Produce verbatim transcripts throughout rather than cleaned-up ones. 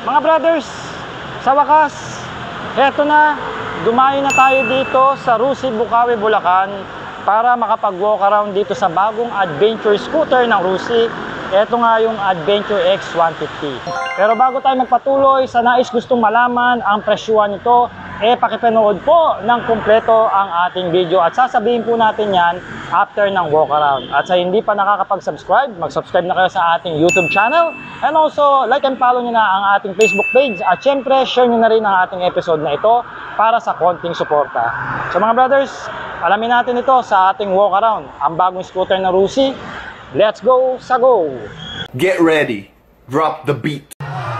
Mga brothers, sa wakas, eto na, dumayo na tayo dito sa Rusi, Bukawi, Bulacan para makapag-walk around dito sa bagong adventure scooter ng Rusi. Eto nga yung Adventure X one fifty. Pero bago tayo magpatuloy, sa nais gustong malaman ang presyuhan nito, eh pakipanood po ng kumpleto ang ating video at sasabihin po natin yan after ng walk around. At sa hindi pa nakakapag-subscribe, mag-subscribe na kayo sa ating YouTube channel, and also like and follow nyo na ang ating Facebook page, at syempre share nyo na rin ang ating episode na ito para sa konting suporta. So mga brothers, alamin natin ito sa ating walk around, ang bagong scooter na Rusi. Let's go sa go! Get ready, drop the beat.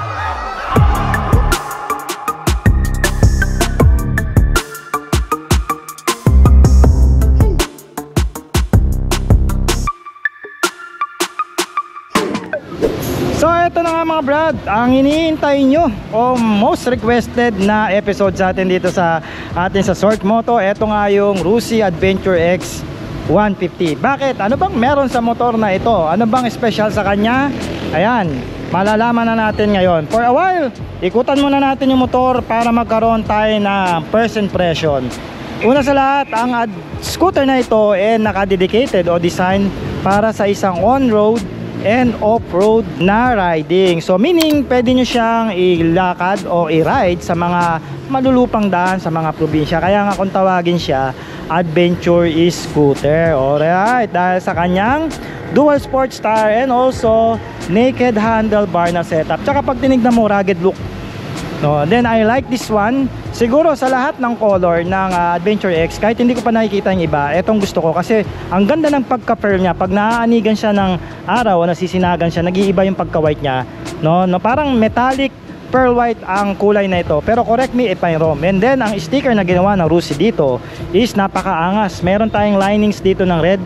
So ito na nga mga brad, ang iniintay nyo o most requested na episode sa atin dito sa atin sa Short Moto. Ito nga yung Rusi Adventure X one fifty. Bakit? Ano bang meron sa motor na ito? Ano bang special sa kanya? Ayan, malalaman na natin ngayon. For a while, ikutan muna natin yung motor para magkaroon tayo ng first impression. Una sa lahat, ang scooter na ito ay eh, nakadedicated o design para sa isang on-road and off-road na riding. So meaning pwede nyo siyang ilakad o i-ride sa mga malulupang daan sa mga probinsya. Kaya nga kung tawagin siya adventure scooter. Alright, dahil sa kanyang dual sports tire and also naked handlebar na setup. Tsaka pag tinignan mo, rugged look. No, then I like this one. Siguro sa lahat ng color ng uh, Adventure X, kahit hindi ko pa nakikita yung iba, etong gusto ko kasi ang ganda ng pagka-pearl niya. Pag naaanigan siya ng araw o nasisinagan siya, nag-iiba yung pagka-white niya. No, no, parang metallic pearl white ang kulay na ito. Pero correct me if I'm wrong. And then ang sticker na ginawa ng Rusi dito is napakaangas. Meron tayong linings dito ng red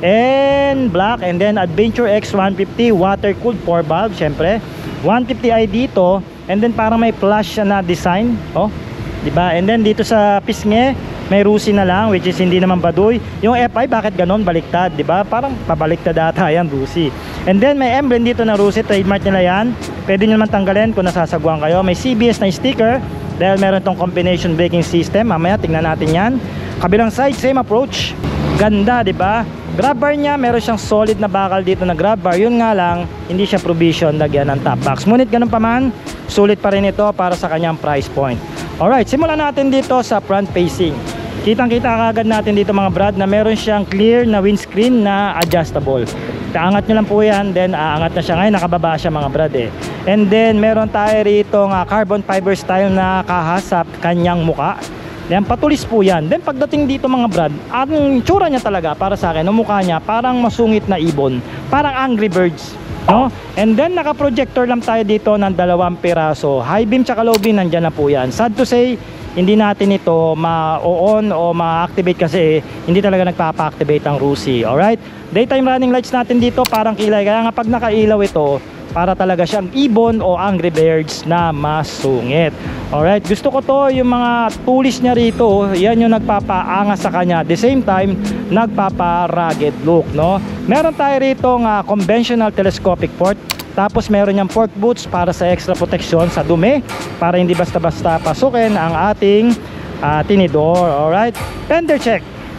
and black, and then Adventure X one fifty water cooled four valve, syempre one fifty i dito, and then parang may flash na design, oh, di ba? And then dito sa pisngi may Rusi na lang, which is hindi naman baduy. Yung F I bakit ganon baliktad, di ba? Parang pabaliktad ata yan, Rusi. And then may emblem dito na Rusi, trademark nila yan. Pwede nyo naman tanggalin kung nasasagwan kayo. May C B S na sticker dahil meron tong combination braking system. Mamaya tingnan natin yan. Kabilang side, same approach. Ganda, di ba? Grab bar niya, meron siyang solid na bakal dito na grab bar. Yun nga lang, hindi siya provision lagyan ng top box. Ngunit ganun pa man, sulit pa rin ito para sa kanyang price point. Alright, simulan natin dito sa front facing. Kitang kita kagad natin dito mga brad na meron siyang clear na windscreen na adjustable. Aangat nyo lang po yan, then aangat na siya. Ngayon nakababa siya mga brad eh. And then meron tayo rito nga carbon fiber style na kahas sa kanyang muka. Yan, patulis po yan. Then pagdating dito mga brad, ang tsura niya talaga para sa akin, ang mukha niya parang masungit na ibon, parang Angry Birds, no? And then naka-projector lang tayo dito ng dalawang piraso. High beam tsaka low beam, nandyan na po yan. Sad to say, hindi natin ito ma-on o ma-activate kasi hindi talaga nagpapa-activate ang Rusi. Alright? Daytime running lights natin dito parang kilay. Kaya nga pag nakailaw ito, para talaga siyang ibon o Angry Birds na masungit. Alright, gusto ko to yung mga tulis niya rito, yan yung nagpapaangas sa kanya. At the same time, nagpapa-rugged look, no? Meron tayo rito nga conventional telescopic port. Tapos meron niyang fork boots para sa extra protection sa dumi, para hindi basta-basta pasukin ang ating uh, tinidor. Alright, fender check.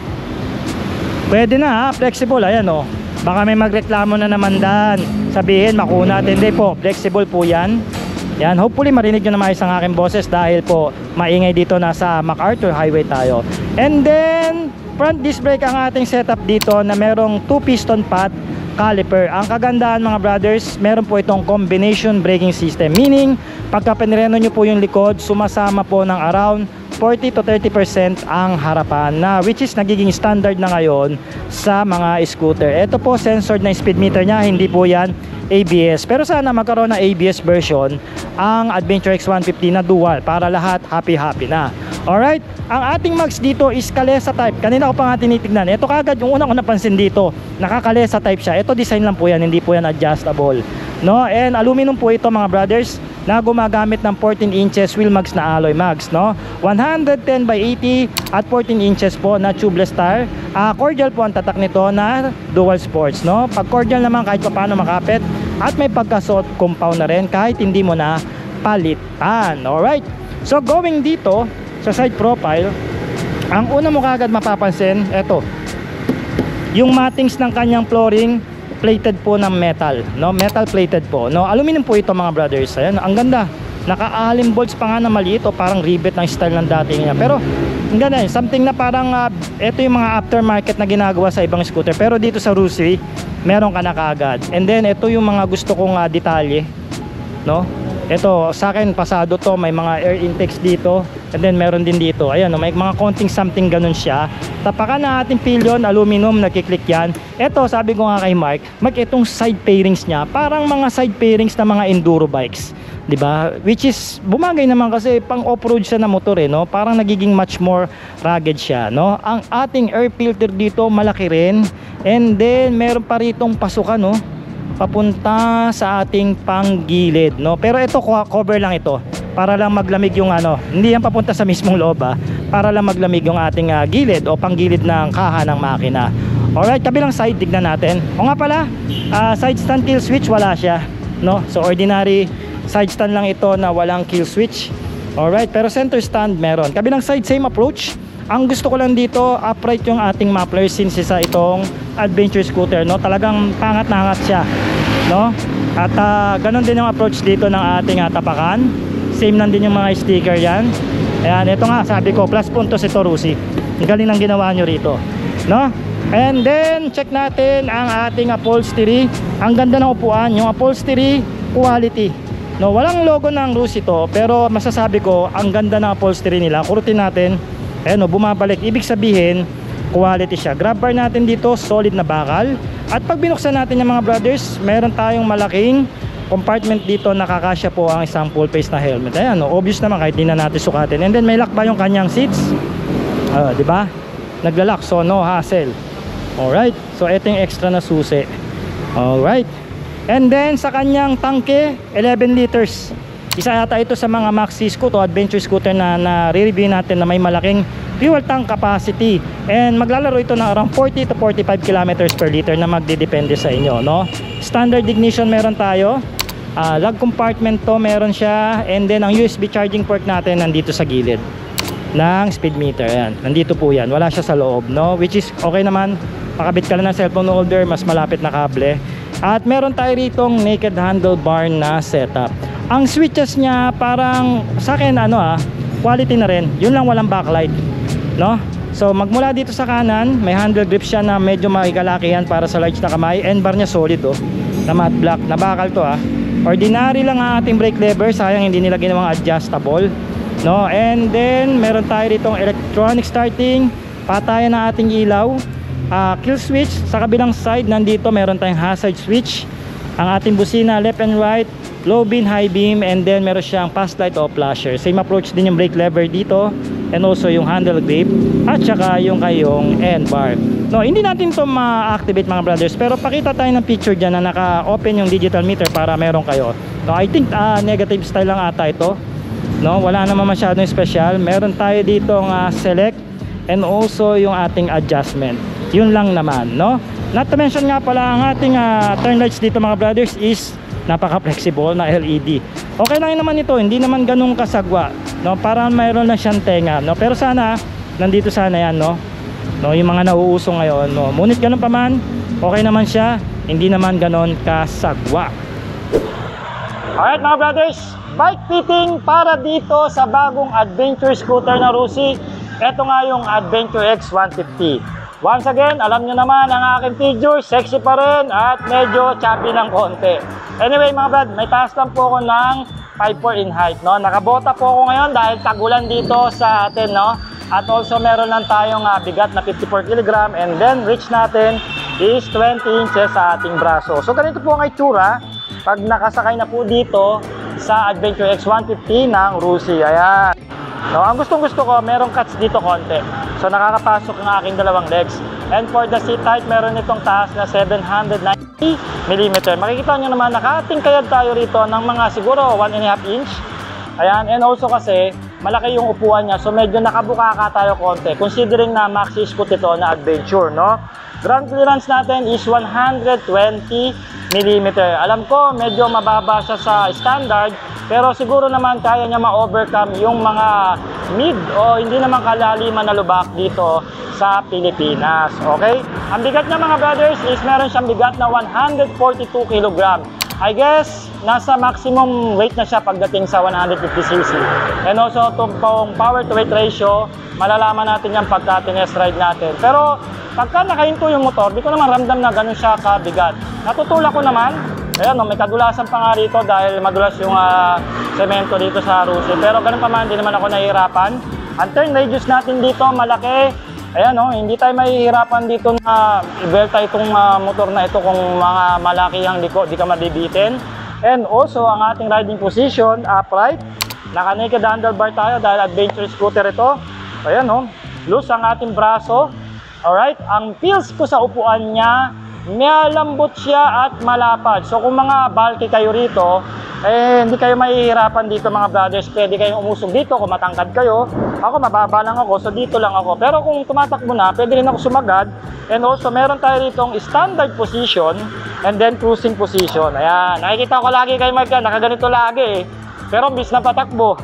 Pwede na ha, flexible, ayan o. Baka may magreklamo na naman dan, sabihin makunat. Hindi po, flexible po yan. Yan, hopefully marinig nyo na maayos ang aking boses dahil po maingay dito, nasa MacArthur Highway tayo. And then front disc brake ang ating setup dito na merong two piston pad caliper. Ang kagandahan mga brothers, meron po itong combination braking system, meaning pagka pinreno nyo po yung likod, sumasama po ng around forty to thirty percent ang harapan, na which is nagiging standard na ngayon sa mga scooter. Ito po censored na speed meter niya, hindi po yan A B S. Pero sana magkaroon ng A B S version ang Adventure X one fifty na dual para lahat happy happy na. Alright, ang ating mags dito is kalesa type. Kanina ko pa nga tinitignan. Ito kagad yung una ko napansin dito, nakakalesa type siya. Ito design lang po yan, hindi po yan adjustable, no? And aluminum po ito mga brothers, na gumagamit ng fourteen inches wheel mags na alloy mags, no? one ten by eighty at fourteen inches po na tubeless tire. Uh, cordial po ang tatak nito na dual sports, no? Pag cordial naman kahit pa paano makapit, at may pagka-soft compound na rin kahit hindi mo na palitan. Alright, so going dito sa side profile, ang una mo kagad mapapansin, eto, yung mattings ng kanyang flooring plated po ng metal, no? Metal plated po, no? Aluminum po ito mga brothers. Ayan, ang ganda. Naka-alim bolts pa nga na maliit, o parang rivet ng style ng dating niya. Pero ang ganda, something na parang uh, ito yung mga aftermarket na ginagawa sa ibang scooter, pero dito sa Rusi meron ka na kaagad. And then ito yung mga gusto kong uh, detalye, no? Ito sa akin pasado to, may mga air intakes dito, and then meron din dito, ayan, no? May mga konting something ganun siya. Tapakan na ating pillion, aluminum, nakiklik yan. Ito sabi ko nga kay Mark, Mark, itong side pairings niya parang mga side pairings na mga enduro bikes, di ba? Which is bumagay naman kasi pang off-road siya na motor, eh, no? Parang nagiging much more rugged siya, no? Ang ating air filter dito malaki rin, and then meron pa ritong pasukan, no? Papunta sa ating panggilid, no? Pero ito cover lang ito para lang maglamig yung ano, hindi yan papunta sa mismong loob, ah, para lang maglamig yung ating uh, gilid o panggilid ng kaha ng makina. Alright, kabilang side, tignan natin. O nga pala, uh, side stand kill switch wala siya, no? So ordinary side stand lang ito na walang kill switch. Alright, pero center stand meron. Kabilang side, same approach. Ang gusto ko lang dito, upright yung ating muffler since isa itong adventure scooter, no? Talagang pangat na angat siya, no? At uh, ganun din yung approach dito ng ating uh, tapakan. Same lang din yung mga sticker yan. Ayan, ito nga sabi ko, plus puntos ito Rusi. Ang galing ng ginawa nyo rito, no? And then check natin ang ating upholstery. Ang ganda ng upuan, yung upholstery quality, no? Walang logo ng Rusi to, pero masasabi ko ang ganda ng upholstery nila. Kurutin natin. Ayan, no, bumabalik, ibig sabihin quality siya. Grab bar natin dito, solid na bakal. At pag binuksan natin yung mga brothers, meron tayong malaking compartment dito, nakakasya po ang isang full face na helmet. Ayan, no, obvious naman kahit di na natin sukatin. And then may lock ba yung kanyang seats? Uh, di ba? Naglalak, so no hassle. Alright, so ito yung extra na susi. Alright, and then sa kanyang tangke, eleven liters. Isa yata ito sa mga maxi scooter o adventure scooter na na-review natin na may malaking fuel tank capacity, and maglalaro ito ng around forty to forty-five kilometers per liter na magdidepende sa inyo, no? Standard ignition meron tayo, uh, lug compartment to meron siya, and then ang U S B charging port natin nandito sa gilid ng speed meter. Ayan, nandito po yan, wala siya sa loob, no? Which is okay naman, pakabit ka lang ng cellphone holder, mas malapit na kable. At meron tayo ritong naked handlebar na setup. Ang switches niya parang sa akin ano ah, quality na rin. Yun lang, walang backlight, no? So magmula dito sa kanan, may handle grip siya na medyo makikalakihan para sa large na kamay. End bar niya solid, oh, na matte black, na bakal to ah. Ordinary lang ang ating brake lever, sayang hindi nila ginawang adjustable, no? And then meron tayo ditong electronic starting, patayan ng ating ilaw, uh, kill switch. Sa kabilang side nandito meron tayong hazard switch, ang ating busina left and right, low beam, high beam, and then meron siyang fast light o flasher. Same approach din yung brake lever dito, and also yung handle grip, at saka yung kayong end bar. No, hindi natin to ma-activate mga brothers, pero pakita tayo ng picture dyan na naka-open yung digital meter para meron kayo. No, I think uh, negative style lang ata ito, no? Wala naman masyadong special. Meron tayo dito ng uh, select, and also yung ating adjustment. Yun lang naman, no? Not to mention nga pala, ang ating uh, turn lights dito mga brothers is napaka-flexible na L E D. Okay lang naman ito, hindi naman ganun kasagwa, no? Parang mayroon na siyang tenga, no? Pero sana nandito sana yan, no? No, yung mga nauuso ngayon, no? Ngunit ganun pa man, okay naman siya, hindi naman ganun kasagwa. Alright mga brothers, bike fitting para dito sa bagong adventure scooter na Rusi. Ito nga yung Adventure X one fifty. Once again, alam nyo naman ang aking figure, sexy pa rin at medyo chubby ng konti. Anyway mga brad, may taas lang po ako ng five four in height, no? Nakabota po ako ngayon dahil tagulan dito sa atin, no? At also meron lang tayong uh, bigat na fifty-four kilogram, and then reach natin is twenty inches sa ating braso. So ganito po ang itsura pag nakasakay na po dito sa Adventure X one fifty ng Rusi. Ayan. No, ang gustong gusto ko, merong cuts dito konti. So nakakapasok ang aking dalawang legs. And for the seat height, meron itong taas na seven hundred ninety millimeters. Makikita nyo naman, nakatingkayad tayo rito ng mga siguro one and a half inch. Ayan, and also kasi malaki yung upuan niya, so medyo nakabuka ka tayo konti. Considering na maxi scoot ito na adventure, no? Ground clearance natin is one hundred twenty millimeters. Alam ko, medyo mababa siya sa standard, Pero siguro naman kaya niya ma-overcome yung mga mid o hindi naman kalaliman na lubak dito sa Pilipinas. Okay? Ang bigat niya mga brothers is meron siyang bigat na one hundred forty-two kilogram. I guess nasa maximum weight na siya pagdating sa one hundred fifty c c. And also itong power to weight ratio, malalaman natin yan pagka tinest ride natin. Pero pagka nakahinto yung motor, di ko naman ramdam na ganun siya kabigat. Natutulak ko naman. Ayan, no, may kadulasan pa nga rito dahil madulas yung uh, semento dito sa Rusi. Pero ganun pa man, hindi naman ako nahihirapan. Ang turn radius natin dito, malaki. Ayan, no, hindi tayo mahihirapan dito na i-belta itong uh, motor na ito kung mga malaki ang liko, di ka mabibitin. And also, ang ating riding position, upright. Naka-naked handlebar tayo dahil adventure scooter ito. Ayan, no, loose ang ating braso. Alright, ang feels ko sa upuan niya, malambot siya at malapad. So kung mga bulky kayo rito, eh hindi kayo mahihirapan dito mga brothers. Pwede kayong umusog dito kung matangkad kayo. Ako mababa lang ako, so dito lang ako. Pero kung tumatakbo na, pwede rin ako sumagad. And also meron tayo rito ang standard position and then cruising position. Ayan, nakikita ko lagi kay Mark yan, nakaganito lagi eh. Pero bis na patakbo.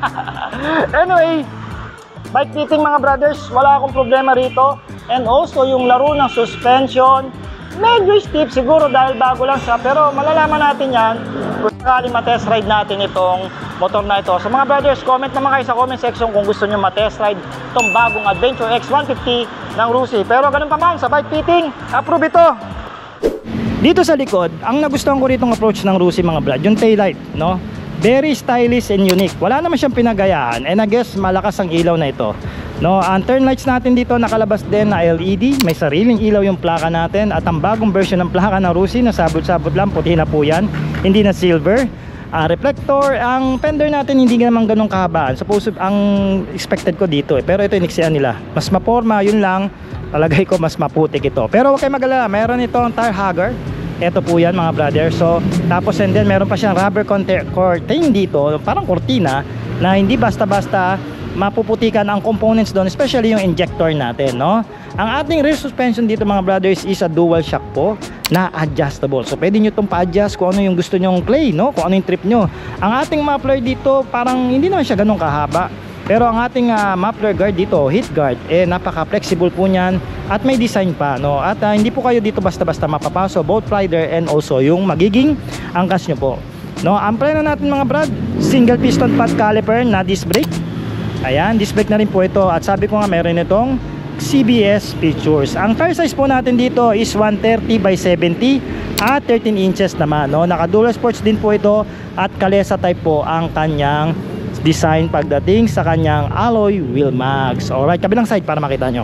Anyway, bike fitting mga brothers, wala akong problema rito. And also yung laro ng suspension, medyo steep siguro dahil bago lang siya. Pero malalaman natin yan kung sakaling matest ride natin itong motor na ito. So mga brothers, comment naman kayo sa comment section kung gusto nyo matest ride itong bagong Adventure X one fifty ng Rusi. Pero ganun pa man, sa bike fitting, approve ito. Dito sa likod, ang nagustuhan ko rito ng approach ng Rusi mga brad, yung taillight, no? Very stylish and unique. Wala naman siyang pinagayaan and I guess malakas ang ilaw na ito. No, ang turn lights natin dito nakalabas din na L E D, may sariling ilaw yung plaka natin at ang bagong version ng plaka ng Rusi na sabot-sabot lang, puti na po yan, hindi na silver. Uh, reflector, ang fender natin hindi naman ganun kahabaan. Suppose ang expected ko dito eh, pero ito iniksian nila. Mas maporma, yun lang. Talagay ko mas maputik ito. Pero huwag kayo mag-alala, meron ito ang tire hugger. Ito po yan mga brother. So tapos and then meron pa siyang rubber curtain dito, parang kortina na hindi basta-basta mapuputikan ang components doon, especially yung injector natin, no? Ang ating rear suspension dito mga brothers is a dual shock po na adjustable. So pwede nyo itong pa-adjust kung ano yung gusto nyong clay, no? Kung ano yung trip nyo. Ang ating muffler dito parang hindi naman siya ganun kahaba. Pero ang ating uh, muffler guard dito, heat guard, eh napaka-flexible po niyan at may design pa, no? At uh, hindi po kayo dito basta-basta mapapaso, both rider and also yung magiging angkas nyo po. No, ang preno natin mga brad, single piston pad caliper na disc brake. Ayan, disc brake na rin po ito. At sabi ko nga meron itong C B S features. Ang tire size po natin dito is one thirty by seventy at thirteen inches naman, no? Naka dual sports din po ito at Kalesa type po ang kanyang design pagdating sa kanyang alloy wheel mags. Alright, kabilang side para makita nyo.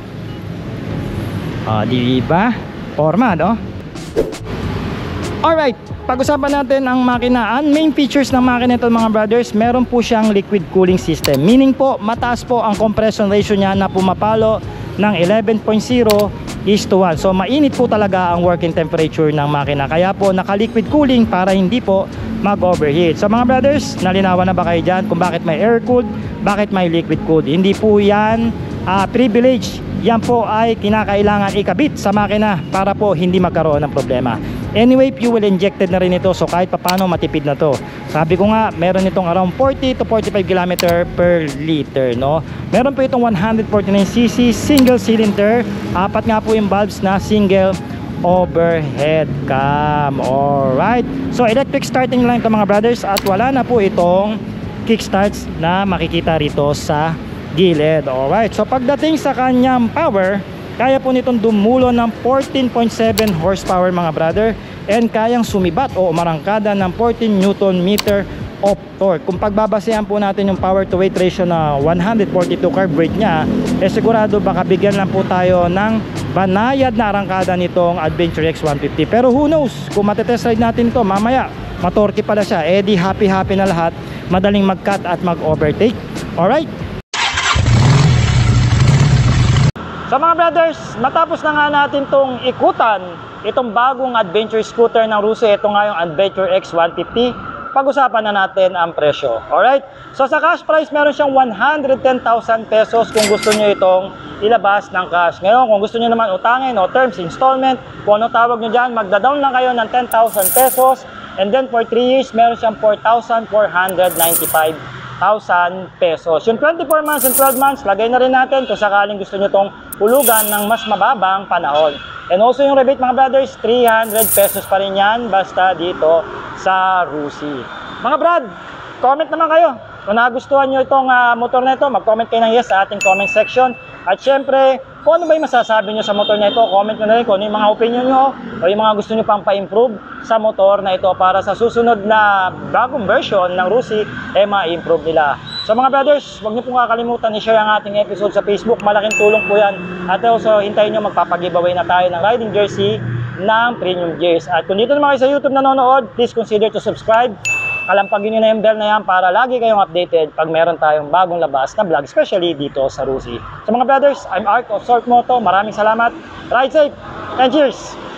Ah, di ba? Forma, no? Alright, pag-usapan natin ang makina. Ang main features ng makina ito mga brothers, meron po siyang liquid cooling system. Meaning po, mataas po ang compression ratio niya na pumapalo ng eleven point zero is to one. So mainit po talaga ang working temperature ng makina. Kaya po naka-liquid cooling para hindi po mag-overheat. So mga brothers, nalinawan na ba kayo dyan kung bakit may air cooled, bakit may liquid cooled? Hindi po yan uh, privilege. Yan po ay kinakailangan ikabit sa makina para po hindi magkaroon ng problema. Anyway, fuel injected na rin ito, so kahit papano matipid na to. Sabi ko nga, meron itong around forty to forty-five kilometer per liter, no? Meron po itong one forty-nine c c single cylinder. Apat nga po yung valves na single overhead cam. Alright, so electric starting lang ito mga brothers at wala na po itong kickstarts na makikita rito sa gilid. Alright, so pagdating sa kanyang power, kaya po nitong dumulo ng fourteen point seven horsepower mga brother, and kayang sumibat o umarangkada ng fourteen newton meter of torque. Kung pagbabasehan po natin yung power to weight ratio na one forty-two carb weight niya, eh sigurado baka bigyan lang po tayo ng banayad na arangkada nitong Adventure X one fifty. Pero who knows, kung matetest ride natin ito mamaya, matorque pala siya, eh di happy happy na lahat, madaling mag-cut at mag-overtake. Alright, so mga brothers, matapos na nga natin tong ikutan itong bagong adventure scooter ng Rusi, ito nga yung Adventure X one fifty, pag-usapan na natin ang presyo. Alright, so sa cash price meron siyang one hundred ten thousand pesos kung gusto nyo itong ilabas ng cash. Ngayon kung gusto nyo naman utangin o terms installment, kung ano tawag nyo dyan, magda-down lang kayo ng ten thousand pesos And then for three years, meron siyang four thousand four hundred ninety-five thousand pesos. Yung twenty-four months and twelve months, lagay na rin natin kung sakaling gusto nyo tong hulugan ng mas mababang panahon. And also yung rebate mga brothers, three hundred pesos pa rin yan basta dito sa Rusi. Mga brad, comment naman kayo. Kung nagustuhan nyo itong uh, motor na ito, mag-comment kayo ng yes sa ating comment section. At syempre, kung ano ba yung masasabi nyo sa motor na ito, comment nyo na rin kung ano yung mga opinion nyo o yung mga gusto nyo pang pa-improve sa motor na ito para sa susunod na bagong version ng Rusi, eh ma-improve nila. So mga brothers, huwag nyo pong kakalimutan i-share ang ating episode sa Facebook. Malaking tulong po yan. At also, hintayin nyo magpapag-giveaway na tayo ng riding jersey ng Premium Gears. At kung dito naman kayo sa YouTube nanonood, please consider to subscribe. Kalampagin nyo na yung bell na yan para lagi kayong updated pag meron tayong bagong labas na vlog, especially dito sa Rusi. So mga brothers, I'm Art of Sork Moto. Maraming salamat. Ride safe and cheers!